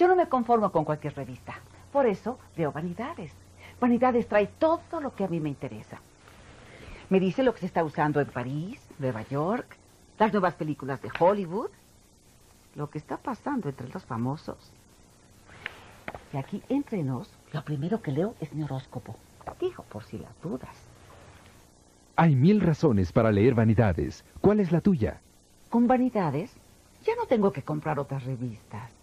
Yo no me conformo con cualquier revista. Por eso leo Vanidades. Vanidades trae todo lo que a mí me interesa. Me dice lo que se está usando en París, Nueva York, las nuevas películas de Hollywood, lo que está pasando entre los famosos. Y aquí, entre nos, lo primero que leo es mi horóscopo. Digo, por si las dudas. Hay 1000 razones para leer Vanidades. ¿Cuál es la tuya? Con Vanidades, ya no tengo que comprar otras revistas.